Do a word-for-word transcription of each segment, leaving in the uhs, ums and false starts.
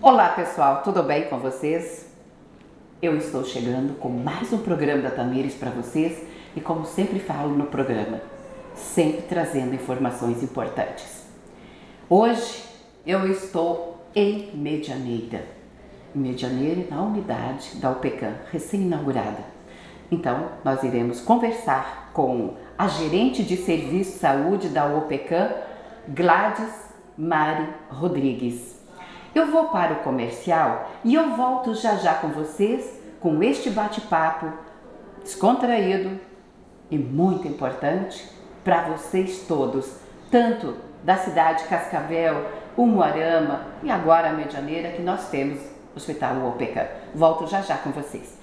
Olá pessoal, tudo bem com vocês? Eu estou chegando com mais um programa da Tamires para vocês e, como sempre falo no programa, sempre trazendo informações importantes. Hoje eu estou em Medianeira, Medianeira na unidade da U P C A M, recém-inaugurada. Então nós iremos conversar com a gerente de serviço de saúde da U P C A M, Gladys Mari Rodrigues. Eu vou para o comercial e eu volto já já com vocês com este bate-papo descontraído e muito importante para vocês todos, tanto da cidade de Cascavel, Umuarama e agora a Medianeira, que nós temos o Hospital U P C A M. Volto já já com vocês.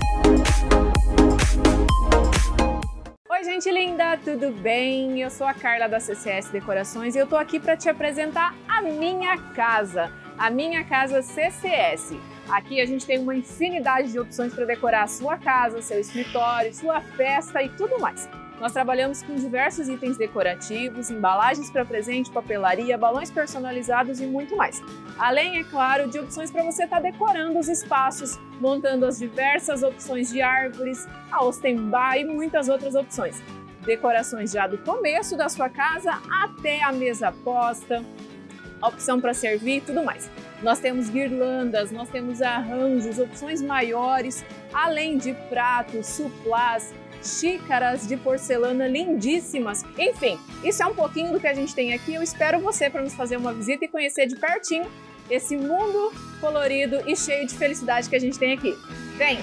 Oi gente linda, tudo bem? Eu sou a Carla da C C S Decorações e eu tô aqui para te apresentar a minha casa, a minha casa C C S. Aqui a gente tem uma infinidade de opções para decorar a sua casa, seu escritório, sua festa e tudo mais. Nós trabalhamos com diversos itens decorativos, embalagens para presente, papelaria, balões personalizados e muito mais. Além, é claro, de opções para você estar decorando os espaços, montando as diversas opções de árvores, a Ostenbar e muitas outras opções. Decorações já do começo da sua casa até a mesa posta, a opção para servir e tudo mais. Nós temos guirlandas, nós temos arranjos, opções maiores, além de pratos, suplás, xícaras de porcelana lindíssimas. Enfim, isso é um pouquinho do que a gente tem aqui. Eu espero você para nos fazer uma visita e conhecer de pertinho esse mundo colorido e cheio de felicidade que a gente tem aqui. Vem!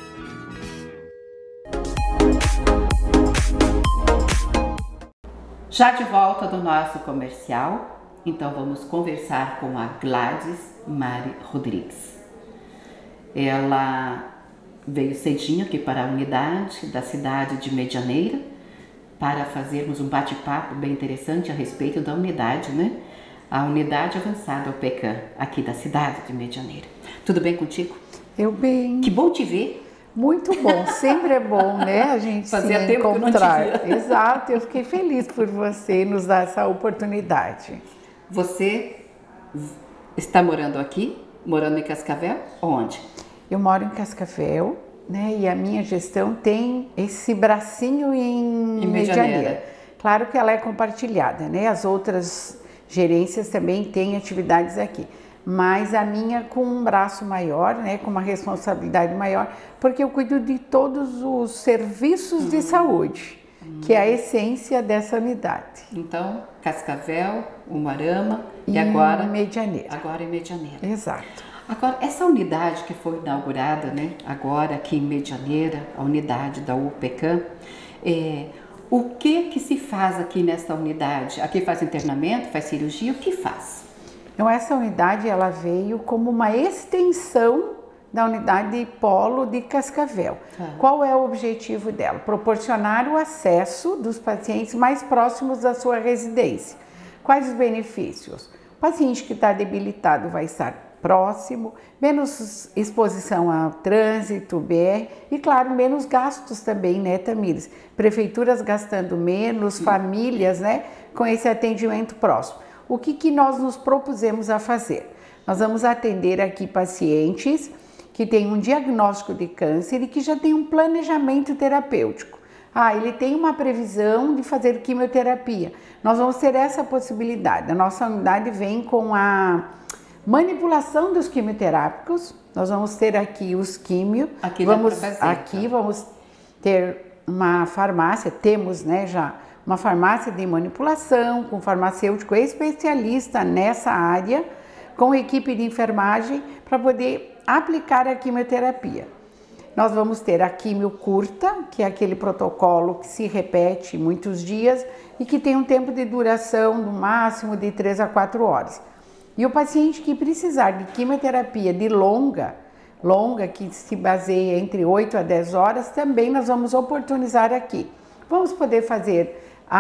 Já de volta do nosso comercial, então vamos conversar com a Gladys Mari Rodrigues. Ela veio cedinho aqui para a unidade da cidade de Medianeira para fazermos um bate-papo bem interessante a respeito da unidade, né? A unidade avançada U P C A M aqui da cidade de Medianeira. Tudo bem contigo? Eu bem. Que bom te ver. Muito bom, sempre é bom, né, a gente Fazia se tempo encontrar. Que eu não te via. Exato, eu fiquei feliz por você nos dar essa oportunidade. Você está morando aqui, morando em Cascavel? Onde? Eu moro em Cascavel, né, e a minha gestão tem esse bracinho em, em Medianeira. Medianeira. Claro que ela é compartilhada, né, as outras gerências também têm atividades aqui. Mas a minha com um braço maior, né, com uma responsabilidade maior, porque eu cuido de todos os serviços de saúde, que é a essência dessa unidade. Então, Cascavel, Umuarama e, e agora Medianeira. Agora em Medianeira. Exato. Agora, essa unidade que foi inaugurada, né, agora aqui em Medianeira, a unidade da U P C A M, é, o que que se faz aqui nessa unidade? Aqui faz internamento, faz cirurgia, o que faz? Então, essa unidade ela veio como uma extensão da unidade Polo de Cascavel. Ah. Qual é o objetivo dela? Proporcionar o acesso dos pacientes mais próximos da sua residência. Quais os benefícios? O paciente que está debilitado vai estar próximo, menos exposição ao trânsito, B R e, claro, menos gastos também, né, Tamires? Prefeituras gastando menos, Sim. famílias, né, com esse atendimento próximo. O que que nós nos propusemos a fazer? Nós vamos atender aqui pacientes que têm um diagnóstico de câncer e que já têm um planejamento terapêutico. Ah, ele tem uma previsão de fazer quimioterapia. Nós vamos ter essa possibilidade. A nossa unidade vem com a manipulação dos quimioterápicos. Nós vamos ter aqui os químio. Aqui vamos fazer, aqui então. vamos ter uma farmácia, temos, né, já uma farmácia de manipulação, com farmacêutico especialista nessa área, com equipe de enfermagem para poder aplicar a quimioterapia. Nós vamos ter a quimio curta, que é aquele protocolo que se repete muitos dias e que tem um tempo de duração no máximo de três a quatro horas. E o paciente que precisar de quimioterapia de longa, longa que se baseia entre oito a dez horas, também nós vamos oportunizar aqui. Vamos poder fazer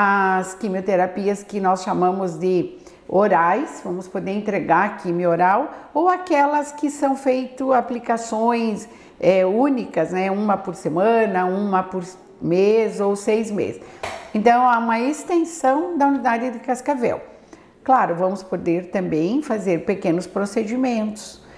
as quimioterapias que nós chamamos de orais, vamos poder entregar a quimio oral, ou aquelas que são feitas aplicações é, únicas, né? Uma por semana, uma por mês ou seis meses. Então, há uma extensão da unidade de Cascavel. Claro, vamos poder também fazer pequenos procedimentos,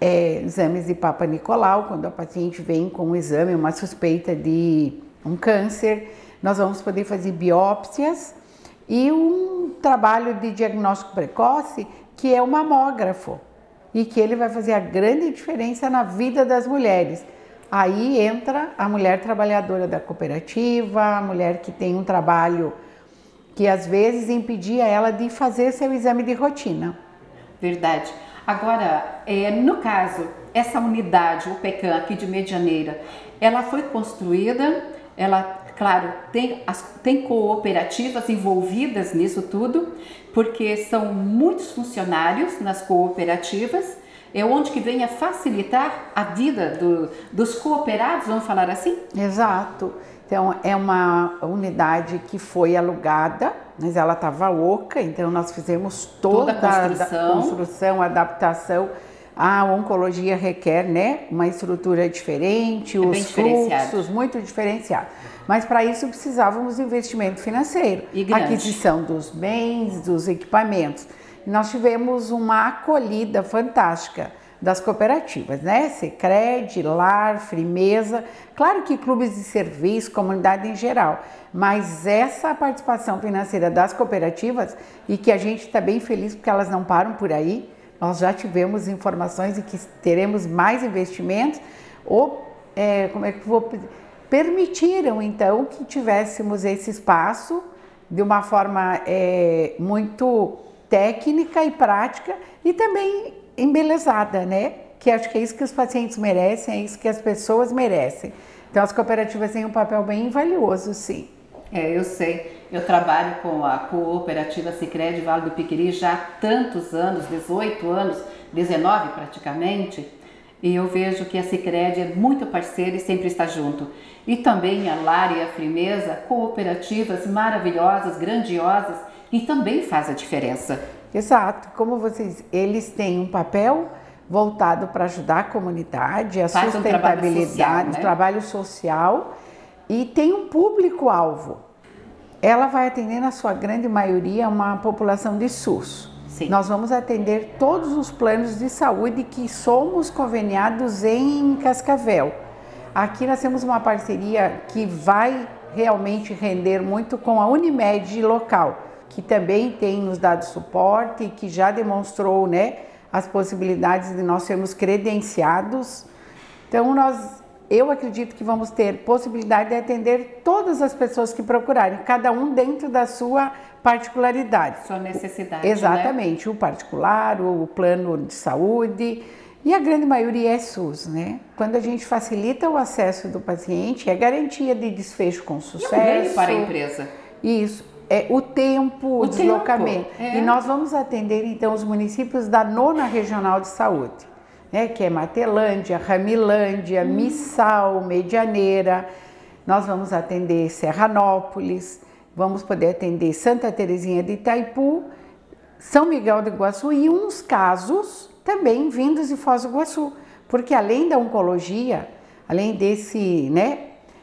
é, exames de Papa Nicolau, quando a paciente vem com um exame, uma suspeita de um câncer. Nós vamos poder fazer biópsias e um trabalho de diagnóstico precoce, que é o mamógrafo, e que ele vai fazer a grande diferença na vida das mulheres. Aí entra a mulher trabalhadora da cooperativa, a mulher que tem um trabalho que às vezes impedia ela de fazer seu exame de rotina. Verdade. Agora, é, no caso, essa unidade, o PECAM aqui de Medianeira, ela foi construída, ela, claro, tem, as, tem cooperativas envolvidas nisso tudo, porque são muitos funcionários nas cooperativas, é onde que vem a facilitar a vida do, dos cooperados, vamos falar assim? Exato. Então, é uma unidade que foi alugada, mas ela estava oca, então nós fizemos toda, toda a construção. a construção, a adaptação. A oncologia requer, né, uma estrutura diferente, é os fluxos muito diferenciados. Mas para isso precisávamos de investimento financeiro, aquisição dos bens, dos equipamentos. Nós tivemos uma acolhida fantástica das cooperativas, né? Sicredi, Lar, Frimeza, claro que clubes de serviço, comunidade em geral, mas essa participação financeira das cooperativas, e que a gente está bem feliz porque elas não param por aí, nós já tivemos informações de que teremos mais investimentos, ou, é, como é que vou permitiram então que tivéssemos esse espaço de uma forma é, muito técnica e prática e também embelezada, né? Que acho que é isso que os pacientes merecem, é isso que as pessoas merecem. Então as cooperativas têm um papel bem valioso, sim. É, eu sei. Eu trabalho com a cooperativa Sicredi Vale do Piqueri já há tantos anos, dezoito anos, dezenove praticamente, e eu vejo que a Sicredi é muito parceira e sempre está junto. E também a Lar e a Frimeza, cooperativas maravilhosas, grandiosas, e também faz a diferença. Exato, como vocês, eles têm um papel voltado para ajudar a comunidade, a faz sustentabilidade, um trabalho social, né? trabalho social, e tem um público-alvo. Ela vai atender, na sua grande maioria, uma população de SUS. Sim. Nós vamos atender todos os planos de saúde que somos conveniados em Cascavel. Aqui nós temos uma parceria que vai realmente render muito com a Unimed local, que também tem nos dado suporte e que já demonstrou, né, as possibilidades de nós sermos credenciados. Então, nós, eu acredito que vamos ter possibilidade de atender todas as pessoas que procurarem, cada um dentro da sua particularidade. Sua necessidade, Exatamente, né? O particular, o plano de saúde, e a grande maioria é SUS, né? Quando a gente facilita o acesso do paciente, é garantia de desfecho com sucesso. E um ganho para a empresa. Isso. É o tempo, o, o deslocamento. Tempo, é. E nós vamos atender então os municípios da nona regional de saúde, né, que é Matelândia, Ramilândia, hum. Missal, Medianeira. Nós vamos atender Serranópolis, vamos poder atender Santa Terezinha de Itaipu, São Miguel do Iguaçu e uns casos também vindos de Foz do Iguaçu, porque além da oncologia, além desse, né,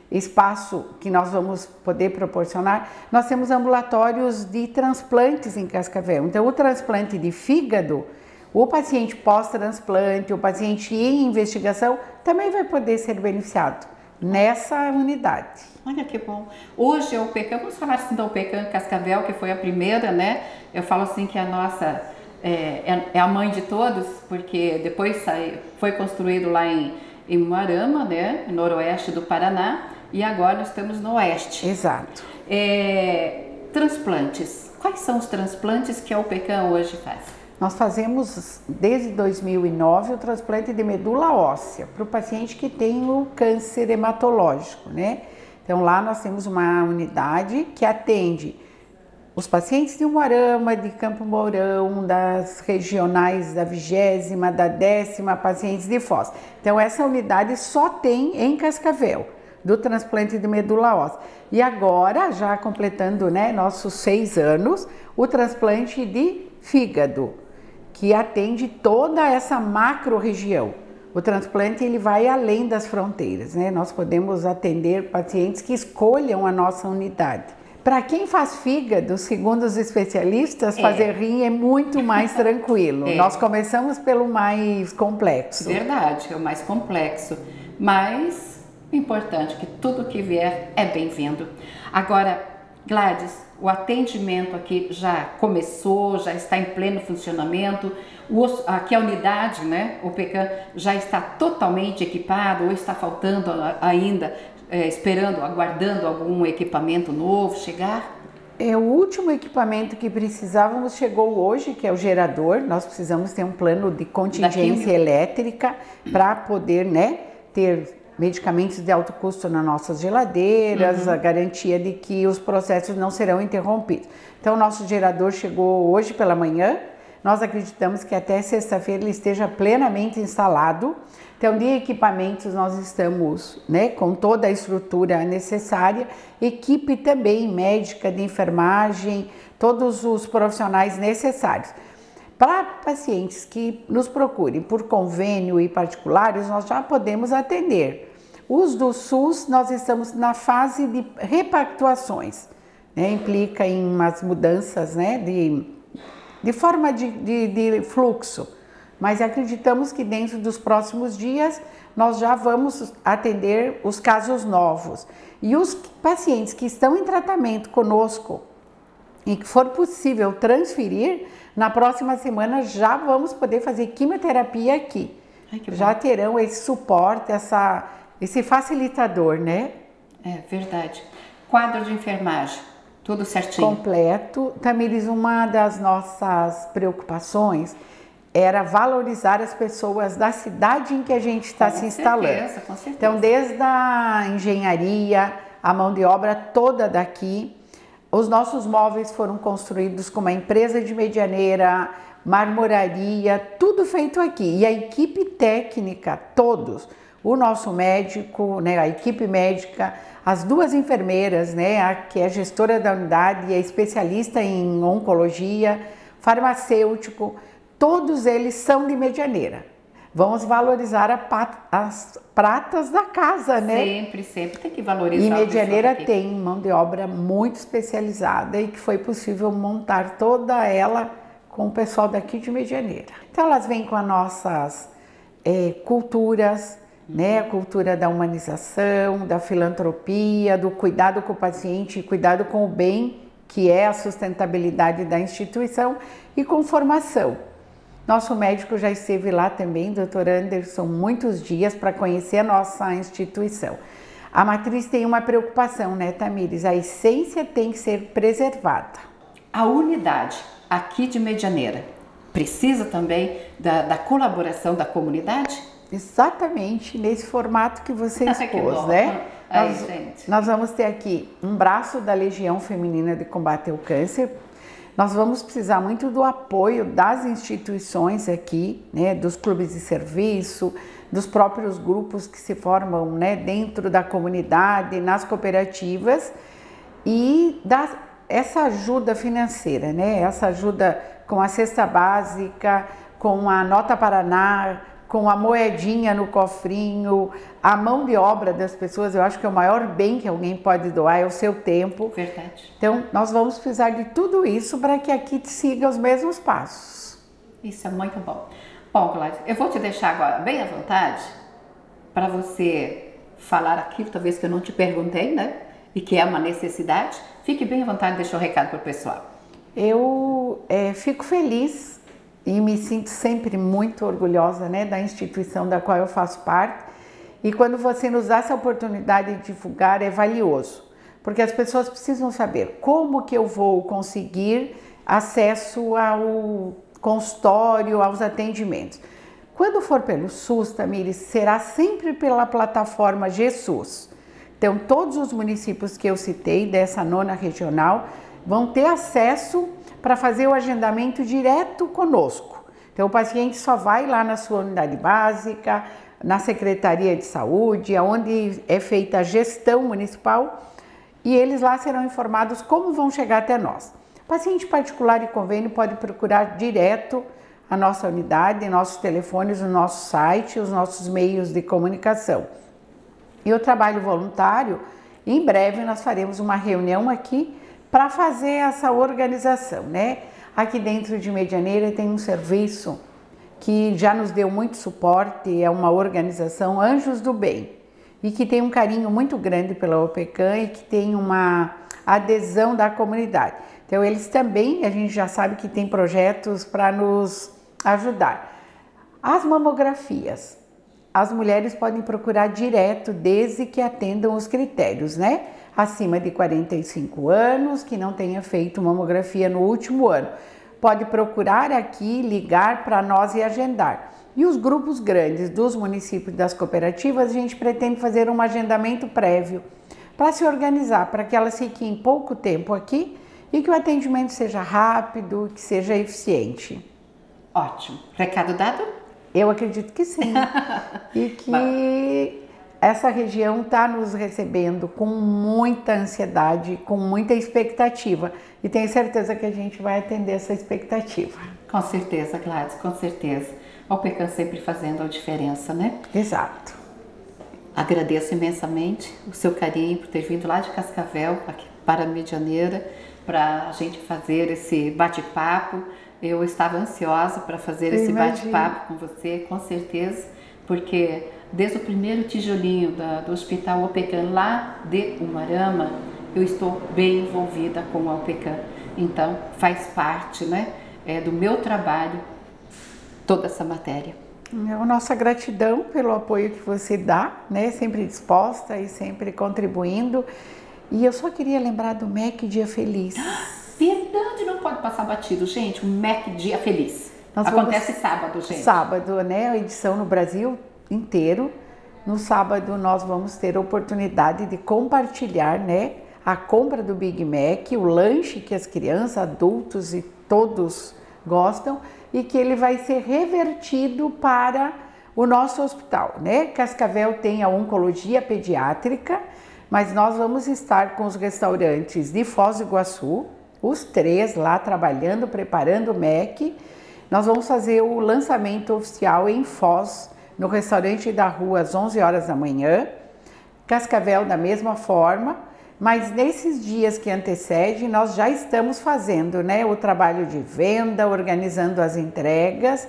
espaço que nós vamos poder proporcionar, nós temos ambulatórios de transplantes em Cascavel. Então, o transplante de fígado, o paciente pós-transplante, o paciente em investigação, também vai poder ser beneficiado nessa unidade. Olha que bom. Hoje é o PECAM, vamos falar assim do PECAM Cascavel, que foi a primeira, né? Eu falo assim que a nossa é, é a mãe de todos, porque depois saiu, foi construído lá em, em Umuarama, né? Noroeste do Paraná. E agora nós estamos no oeste. Exato. É, transplantes. Quais são os transplantes que a UPECAM hoje faz? Nós fazemos, desde dois mil e nove, o transplante de medula óssea para o paciente que tem o câncer hematológico, né? Então lá nós temos uma unidade que atende os pacientes de Umuarama, de Campo Mourão, das regionais da vigésima, da décima, pacientes de Foz. Então essa unidade só tem em Cascavel, do transplante de medula óssea. E agora, já completando, né, nossos seis anos, o transplante de fígado, que atende toda essa macro região. O transplante ele vai além das fronteiras, né? Nós podemos atender pacientes que escolham a nossa unidade. Para quem faz fígado, segundo os especialistas, é. fazer rim é muito mais tranquilo. É. Nós começamos pelo mais complexo. Verdade, é o mais complexo. Mas é importante que tudo que vier é bem-vindo. Agora, Gladys, o atendimento aqui já começou, já está em pleno funcionamento. O, aqui a unidade, né, o PECAM, já está totalmente equipado ou está faltando ainda, é, esperando, aguardando algum equipamento novo chegar? É, o último equipamento que precisávamos chegou hoje, que é o gerador. Nós precisamos ter um plano de contingência elétrica para poder, né, ter medicamentos de alto custo nas nossas geladeiras, uhum. a garantia de que os processos não serão interrompidos. Então, o nosso gerador chegou hoje pela manhã. Nós acreditamos que até sexta-feira ele esteja plenamente instalado. Então, de equipamentos, nós estamos, né, com toda a estrutura necessária, equipe também médica, de enfermagem, todos os profissionais necessários. Para pacientes que nos procurem por convênio e particulares, nós já podemos atender. Os do SUS, nós estamos na fase de repactuações, né? Implica em umas mudanças, né, de, de forma de, de, de fluxo, mas acreditamos que dentro dos próximos dias nós já vamos atender os casos novos. E os pacientes que estão em tratamento conosco e que for possível transferir, na próxima semana já vamos poder fazer quimioterapia aqui. Ai, já terão esse suporte, essa, esse facilitador, né? É verdade. Quadro de enfermagem, tudo certinho? Completo. Tamires, uma das nossas preocupações era valorizar as pessoas da cidade em que a gente está se instalando. Certeza, com certeza. Então, desde a engenharia, a mão de obra toda daqui. Os nossos móveis foram construídos com uma empresa de medianeira, marmoraria, tudo feito aqui. E a equipe técnica, todos, o nosso médico, né, a equipe médica, as duas enfermeiras, né, a que é gestora da unidade e é especialista em oncologia, farmacêutico, todos eles são de medianeira. Vamos valorizar a pat, as pratas da casa, né? Sempre, sempre tem que valorizar. E Medianeira tem mão de obra muito especializada e que foi possível montar toda ela com o pessoal daqui de Medianeira. Então elas vêm com as nossas é, culturas, uhum. né? A cultura da humanização, da filantropia, do cuidado com o paciente, cuidado com o bem, que é a sustentabilidade da instituição, e com formação. Nosso médico já esteve lá também, doutor Anderson, muitos dias para conhecer a nossa instituição. A matriz tem uma preocupação, né, Tamires? A essência tem que ser preservada. A unidade aqui de Medianeira precisa também da, da colaboração da comunidade? Exatamente, nesse formato que você expôs, né? Aí, nós, gente. nós vamos ter aqui um braço da Legião Feminina de Combate ao Câncer. Nós vamos precisar muito do apoio das instituições aqui, né, dos clubes de serviço, dos próprios grupos que se formam, né, dentro da comunidade, nas cooperativas, e da, essa ajuda financeira, né, essa ajuda com a cesta básica, com a nota Paraná, com a moedinha no cofrinho, a mão de obra das pessoas. Eu acho que é o maior bem que alguém pode doar é o seu tempo. Verdade. Então, nós vamos precisar de tudo isso para que aqui siga os mesmos passos. Isso é muito bom. Bom, Gladys, eu vou te deixar agora bem à vontade para você falar aquilo, talvez que eu não te perguntei, né? E que é uma necessidade. Fique bem à vontade, deixa o um recado para o pessoal. Eu é, fico feliz e me sinto sempre muito orgulhosa, né, da instituição da qual eu faço parte. E quando você nos dá essa oportunidade de divulgar, é valioso, porque as pessoas precisam saber como que eu vou conseguir acesso ao consultório, aos atendimentos. Quando for pelo SUS, Tamires, será sempre pela plataforma GSUS. Então, todos os municípios que eu citei dessa nona regional vão ter acesso para fazer o agendamento direto conosco. Então, o paciente só vai lá na sua unidade básica, na Secretaria de Saúde, onde é feita a gestão municipal, e eles lá serão informados como vão chegar até nós. Paciente particular e convênio pode procurar direto a nossa unidade, nossos telefones, o nosso site, os nossos meios de comunicação. E o trabalho voluntário, em breve nós faremos uma reunião aqui para fazer essa organização, né? Aqui dentro de Medianeira tem um serviço que já nos deu muito suporte, é uma organização Anjos do Bem, e que tem um carinho muito grande pela OPECAM e que tem uma adesão da comunidade. Então eles também, a gente já sabe que tem projetos para nos ajudar. As mamografias, as mulheres podem procurar direto desde que atendam os critérios, né? Acima de quarenta e cinco anos, que não tenha feito mamografia no último ano. Pode procurar aqui, ligar para nós e agendar. E os grupos grandes dos municípios das cooperativas, a gente pretende fazer um agendamento prévio para se organizar, para que elas fiquem pouco tempo aqui e que o atendimento seja rápido, que seja eficiente. Ótimo. Recado dado? Eu acredito que sim. E que essa região está nos recebendo com muita ansiedade, com muita expectativa. E tenho certeza que a gente vai atender essa expectativa. Com certeza, Gladys, com certeza. A OPECAM sempre fazendo a diferença, né? Exato. Agradeço imensamente o seu carinho por ter vindo lá de Cascavel aqui para a Medianeira, para a gente fazer esse bate-papo. Eu estava ansiosa para fazer esse bate-papo com você, com certeza, porque desde o primeiro tijolinho da, do Hospital OPECAM lá de Umuarama, eu estou bem envolvida com a OPECAM. Então, faz parte, né, é, do meu trabalho toda essa matéria. A nossa gratidão pelo apoio que você dá, né, sempre disposta e sempre contribuindo. E eu só queria lembrar do M E C Dia Feliz. Verdade, não pode passar batido, gente. O M E C Dia Feliz. Nós Acontece sábado, gente. Sábado, né? A edição no Brasil inteiro. No sábado nós vamos ter a oportunidade de compartilhar, né, a compra do Big Mac, o lanche que as crianças, adultos e todos gostam, e que ele vai ser revertido para o nosso hospital, né? Cascavel tem a oncologia pediátrica, mas nós vamos estar com os restaurantes de Foz do Iguaçu, os três lá trabalhando, preparando o M E C. Nós vamos fazer o lançamento oficial em Foz, no restaurante da rua às onze horas da manhã. Cascavel da mesma forma, mas nesses dias que antecedem, nós já estamos fazendo, né, o trabalho de venda, organizando as entregas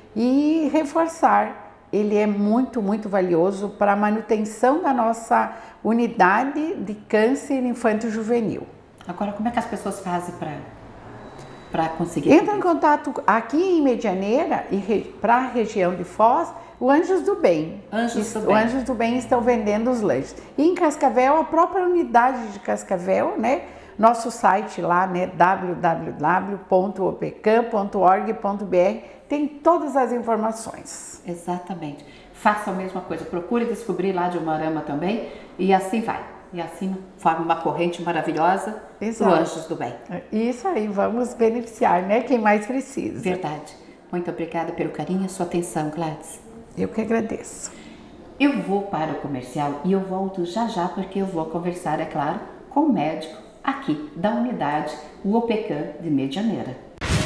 e reforçar. Ele é muito, muito valioso para a manutenção da nossa unidade de câncer infanto-juvenil. Agora, como é que as pessoas fazem para para conseguir? Entra em contato aqui em Medianeira e para a região de Foz, o Anjos do Bem. Anjos do o Bem. Anjos do Bem estão vendendo os lanches. E em Cascavel, a própria unidade de Cascavel, né? Nosso site lá, né? w w w ponto opecam ponto org ponto b r, tem todas as informações. Exatamente. Faça a mesma coisa. Procure descobrir lá de Umuarama também e assim vai. E assim forma uma corrente maravilhosa do Anjos do Bem. Isso aí, vamos beneficiar, né? Quem mais precisa. Verdade. Muito obrigada pelo carinho e sua atenção, Gladys. Eu que agradeço. Eu vou para o comercial e eu volto já já porque eu vou conversar, é claro, com o médico aqui da unidade, o OPECAM de Medianeira.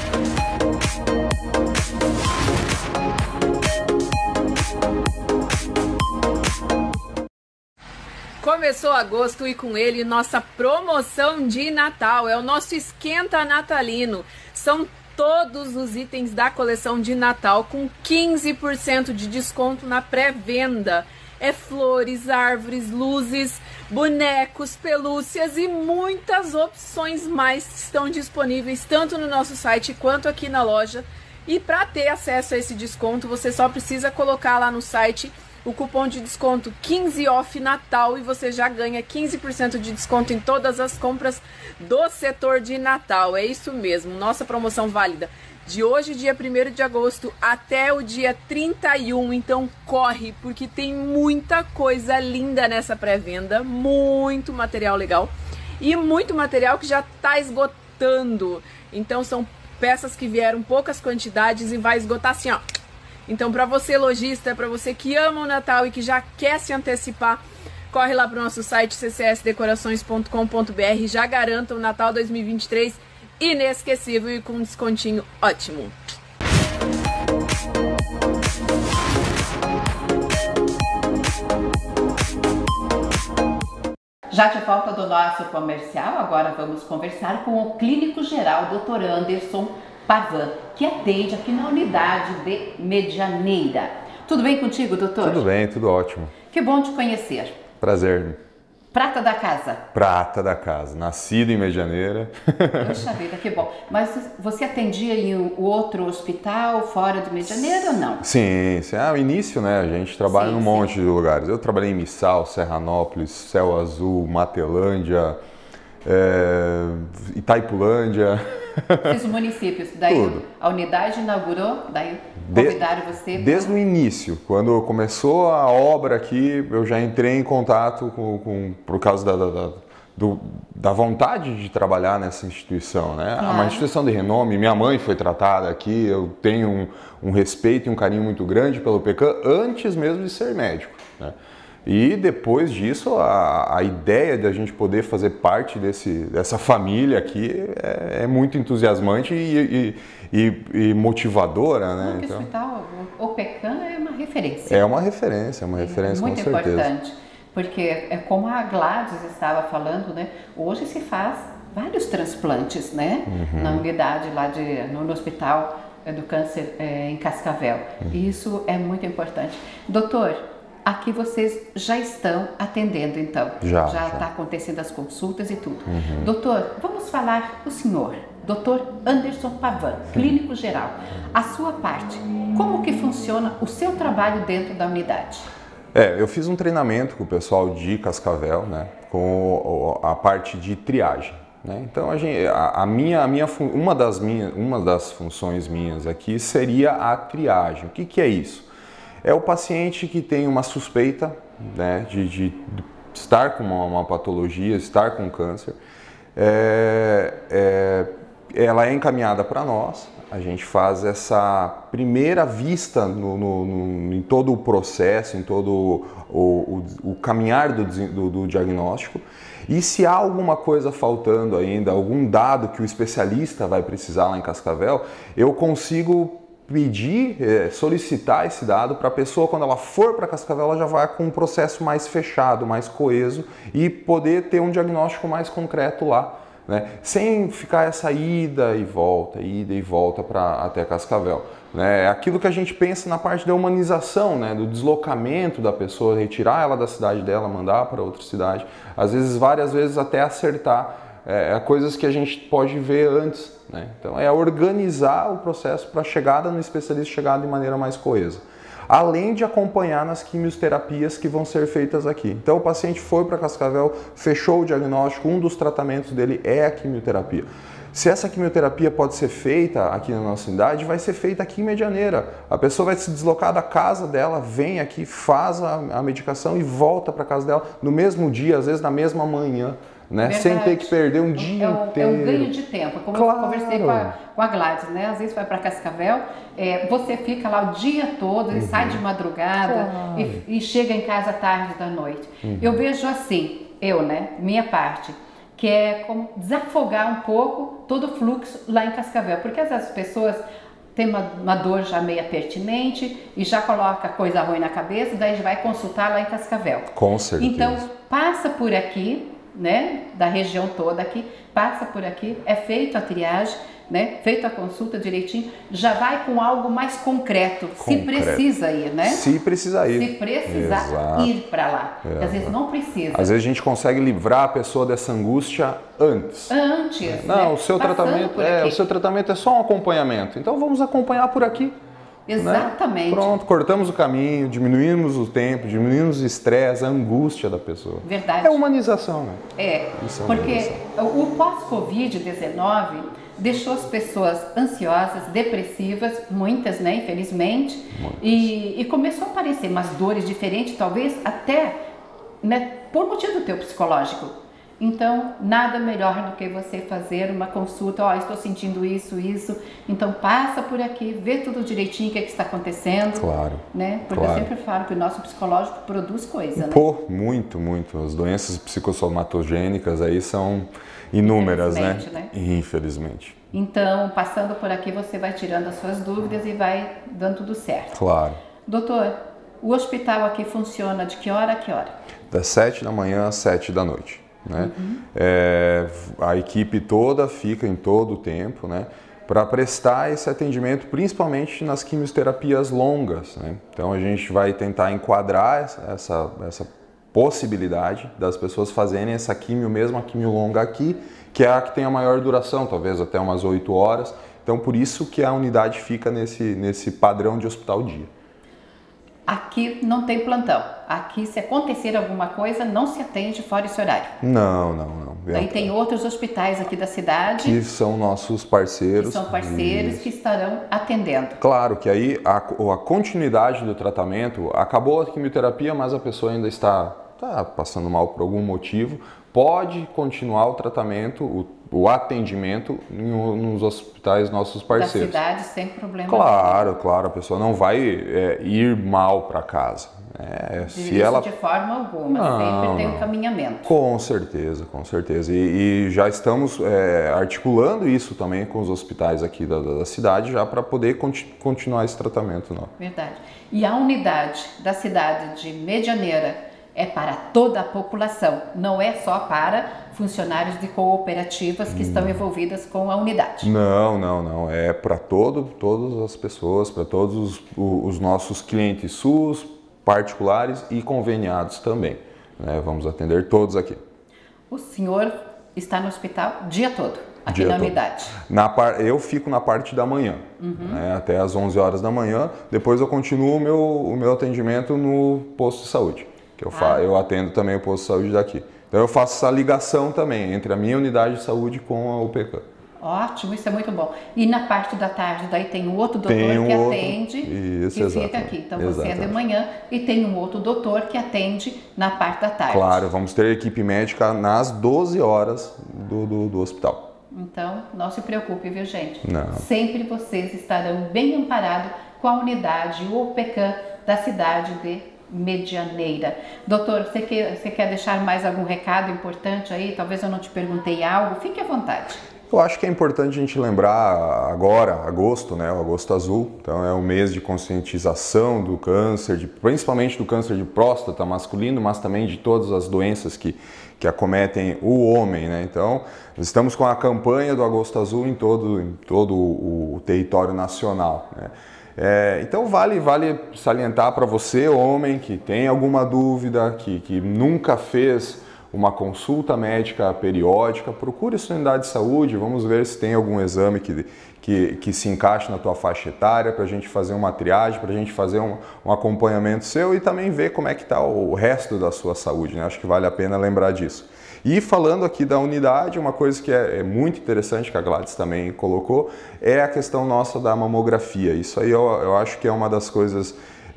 Começou agosto e com ele nossa promoção de Natal, é o nosso esquenta natalino. São todos os itens da coleção de Natal com quinze por cento de desconto na pré-venda. É flores, árvores, luzes, bonecos, pelúcias e muitas opções mais estão disponíveis tanto no nosso site quanto aqui na loja. E para ter acesso a esse desconto, você só precisa colocar lá no site o cupom de desconto quinze off Natal e você já ganha quinze por cento de desconto em todas as compras do setor de Natal. É isso mesmo, nossa promoção válida de hoje, dia primeiro de agosto, até o dia trinta e um. Então corre, porque tem muita coisa linda nessa pré-venda, muito material legal e muito material que já está esgotando. Então são peças que vieram poucas quantidades e vai esgotar assim, ó. Então, para você lojista, para você que ama o Natal e que já quer se antecipar, corre lá para o nosso site c c s decorações ponto com ponto b r, já garanta o Natal dois mil e vinte e três inesquecível e com um descontinho ótimo. Já de volta do nosso comercial, agora vamos conversar com o clínico geral, doutor Anderson Pavan, que atende aqui na unidade de Medianeira. Tudo bem contigo, doutor? Tudo bem, tudo ótimo. Que bom te conhecer. Prazer. Prata da casa. Prata da casa, nascido em Medianeira. Poxa vida, que bom. Mas você atendia em outro hospital fora de Medianeira ou não? Sim, sim. Ah, o início, né? A gente trabalha Sim, num sim. monte de lugares. Eu trabalhei em Missal, Serranópolis, Céu Azul, Matelândia, é, Itaipulândia. Fiz os municípios. Daí Tudo. a unidade inaugurou, daí De- convidaram você. Desde o início, quando começou a obra aqui, eu já entrei em contato com, com por causa da, da, da, do- da vontade de trabalhar nessa instituição, né? É uma Claro. instituição de renome, minha mãe foi tratada aqui, eu tenho um, um respeito e um carinho muito grande pelo PECAM antes mesmo de ser médico, né? E depois disso, a, a ideia de a gente poder fazer parte desse, dessa família aqui é, é muito entusiasmante e, e, e- e motivadora, né? Porque o Então, hospital, o o PECAM é uma referência. é uma referência, é uma referência Muito com certeza. importante, porque é como a Gladys estava falando, né? Hoje se faz vários transplantes, né? Uhum. Na unidade lá de, no, no hospital eh, do câncer eh, em Cascavel. Uhum. E isso é muito importante. Doutor, aqui vocês já estão atendendo, então? Já, Já já. está acontecendo as consultas e tudo. Uhum. Doutor, vamos falar do senhor, doutor Anderson Pavan, clínico geral. A sua parte, como que funciona o seu trabalho dentro da unidade? É, eu fiz um treinamento com o pessoal de Cascavel, né, com o- a parte de triagem, né? Então a gente, a, a minha, a minha, fun- uma das minhas, uma das funções minhas aqui seria a triagem. O que que é isso? É o paciente que tem uma suspeita, né, de, de estar com uma, uma patologia, estar com câncer. É, é, ela é encaminhada para nós, a gente faz essa primeira vista no, no- no- em todo o processo, em todo o, o- o caminhar do, desen- do- do diagnóstico. E se há alguma coisa faltando ainda, algum dado que o especialista vai precisar lá em Cascavel, eu consigo pedir, eh, solicitar esse dado para a pessoa, quando ela for para Cascavel, ela já vai com um processo mais fechado, mais coeso e poder ter um diagnóstico mais concreto lá, né? Sem ficar essa ida e volta, ida e volta para até Cascavel, né? É aquilo que a gente pensa na parte da humanização, né? Do deslocamento da pessoa, retirar ela da cidade dela, mandar para outra cidade, às vezes, várias vezes até acertar. É, é coisas que a gente pode ver antes, né? Então é organizar o processo para a chegada no especialista, chegar de maneira mais coesa. Além de acompanhar nas quimioterapias que vão ser feitas aqui. Então o paciente foi para Cascavel, fechou o diagnóstico, um dos tratamentos dele é a quimioterapia. Se essa quimioterapia pode ser feita aqui na nossa cidade, vai ser feita aqui em Medianeira. A pessoa vai se deslocar da casa dela, vem aqui, faz a, a medicação e volta para casa dela no mesmo dia, às vezes na mesma manhã, né? Verdade. Sem ter que perder um dia é um, inteiro. É um ganho de tempo, como Claro. eu conversei com a, com a Gladys, né? Às vezes vai para Cascavel, é, você fica lá o dia todo, e sai de madrugada Claro. e, e chega em casa tarde da noite. Uhum. Eu vejo assim, eu, né? Minha parte, que é como desafogar um pouco todo o fluxo lá em Cascavel, porque às vezes as pessoas têm uma, uma dor já meia pertinente e já coloca coisa ruim na cabeça, daí já vai consultar lá em Cascavel. Com certeza. Então, passa por aqui, né, da região toda aqui, passa por aqui, é feita a triagem, né, feita a consulta direitinho, já vai com algo mais concreto, se Concreto. precisa ir, né? Se precisar ir. Se precisar Exato. ir para lá, porque às vezes não precisa. Às vezes a gente consegue livrar a pessoa dessa angústia antes. Antes, Não, né? o seu Passando tratamento por é, aqui. o seu tratamento é só um acompanhamento. Então vamos acompanhar por aqui. né? Exatamente. Pronto, cortamos o caminho, diminuímos o tempo, diminuímos o estresse, a angústia da pessoa. Verdade. É humanização, né? É, Isso é porque o pós-Covid dezenove deixou as pessoas ansiosas, depressivas, muitas, né, infelizmente, e, e começou a aparecer umas dores diferentes, talvez até, né, por motivo do teu psicológico. Então, nada melhor do que você fazer uma consulta, ó, oh, estou sentindo isso, isso, então passa por aqui, vê tudo direitinho o que, é que está acontecendo. Claro. Né? Porque claro. eu sempre falo que o nosso psicológico produz coisa, né? Pô, muito, muito. As doenças psicossomatogênicas aí são inúmeras, né? Infelizmente, né? Infelizmente. Então, passando por aqui, você vai tirando as suas dúvidas e vai dando tudo certo. Claro. Doutor, o hospital aqui funciona de que hora a que hora? Das sete da manhã às sete da noite. né? Uhum. É, a equipe toda fica em todo o tempo, né? Para prestar esse atendimento, principalmente nas quimioterapias longas, né? Então a gente vai tentar enquadrar essa, essa possibilidade das pessoas fazerem essa quimio, mesmo a quimio longa aqui, que é a que tem a maior duração, talvez até umas oito horas. Então por isso que a unidade fica nesse, nesse padrão de hospital-dia. Aqui não tem plantão. Aqui, se acontecer alguma coisa, não se atende fora esse horário. Não, não, não. Daí tem outros hospitais aqui da cidade. Que são nossos parceiros. Que são parceiros e... que estarão atendendo. Claro que aí a, a continuidade do tratamento, acabou a quimioterapia, mas a pessoa ainda está, está passando mal por algum motivo, pode continuar o tratamento, o, o atendimento em, nos hospitais nossos parceiros. Da cidade, sem problema. Claro, claro, a pessoa não vai é, ir mal para casa. É, se isso ela... de forma alguma, não, sempre tem um encaminhamento. Com certeza, com certeza. E, e já estamos é, articulando isso também com os hospitais aqui da, da cidade, já para poder continu, continuar esse tratamento. Não. Verdade. E a unidade da cidade de Medianeira é para toda a população, não é só para funcionários de cooperativas que hum. estão envolvidas com a unidade. Não, não, não. É para todo, todas as pessoas, para todos os, os nossos clientes SUS, particulares e conveniados também. Né? Vamos atender todos aqui. O senhor está no hospital o dia todo, aqui dia na todo. unidade? Na par... Eu fico na parte da manhã, uhum. né? Até às onze horas da manhã. Depois eu continuo o meu, o meu atendimento no posto de saúde. Que eu, fa... ah. eu atendo também o posto de saúde daqui. Então eu faço essa ligação também entre a minha unidade de saúde com a U P C A. Ótimo, isso é muito bom. E na parte da tarde, daí tem um outro doutor um que outro... atende, isso, que exatamente. fica aqui. Então exatamente. você é de manhã e tem um outro doutor que atende na parte da tarde. Claro, vamos ter equipe médica nas doze horas do, do, do hospital. Então, não se preocupe, viu, gente? Não. Sempre vocês estarão bem amparados com a unidade U P C A da cidade de Medianeira. Doutor, você quer, você quer deixar mais algum recado importante aí? Talvez eu não te perguntei algo, fique à vontade. Eu acho que é importante a gente lembrar agora, agosto, né, o agosto azul, então é o mês de conscientização do câncer, de, principalmente do câncer de próstata masculino, mas também de todas as doenças que, que acometem o homem, né? Então, estamos com a campanha do Agosto Azul em todo, em todo o, o território nacional, né? É, então vale, vale salientar para você, homem, que tem alguma dúvida, que, que nunca fez uma consulta médica periódica, procure a sua unidade de saúde, vamos ver se tem algum exame que, que, que se encaixe na tua faixa etária, para a gente fazer uma triagem, para a gente fazer um, um acompanhamento seu e também ver como é que está o resto da sua saúde, né? Acho que vale a pena lembrar disso. E falando aqui da unidade, uma coisa que é, é muito interessante, que a Gladys também colocou, é a questão nossa da mamografia. Isso aí eu, eu acho que é uma das coisas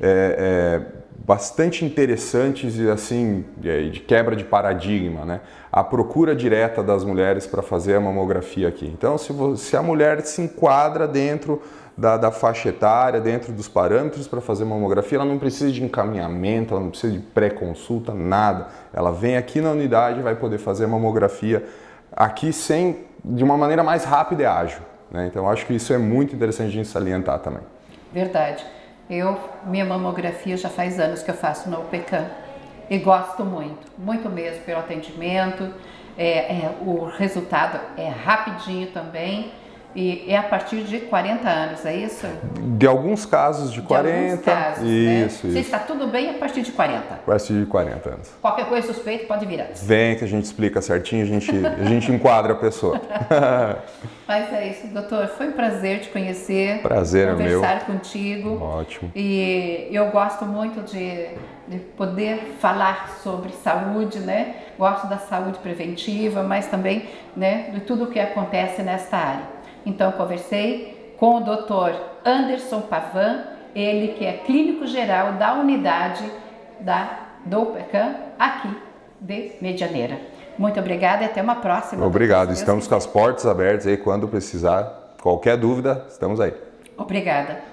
é, é, bastante interessantes e assim, de quebra de paradigma, né? A procura direta das mulheres para fazer a mamografia aqui. Então, se, você, se a mulher se enquadra dentro da, da faixa etária, dentro dos parâmetros para fazer mamografia, ela não precisa de encaminhamento, ela não precisa de pré-consulta, nada. Ela vem aqui na unidade e vai poder fazer a mamografia aqui sem, de uma maneira mais rápida e ágil, né? Então, eu acho que isso é muito interessante a gente salientar também. Verdade. Eu, minha mamografia já faz anos que eu faço na U P C A e gosto muito, muito mesmo pelo atendimento, é, é, o resultado é rapidinho também e é a partir de quarenta anos, é isso? De alguns casos de quarenta. De alguns casos, isso, né? isso. Se está tudo bem a partir de quarenta. A partir de quarenta anos. Qualquer coisa suspeita pode vir antes. Vem que a gente explica certinho, a gente, a gente enquadra a pessoa. Mas é isso, doutor. Foi um prazer te conhecer. Prazer é meu. Conversar contigo. Ótimo. E eu gosto muito de, de poder falar sobre saúde, né? Gosto da saúde preventiva, mas também, né, de tudo o que acontece nesta área. Então, conversei com o doutor Anderson Pavan, ele que é clínico geral da unidade da, do U P C A aqui de Medianeira. Muito obrigada e até uma próxima. Obrigado, estamos com as portas abertas aí quando precisar. Qualquer dúvida, estamos aí. Obrigada.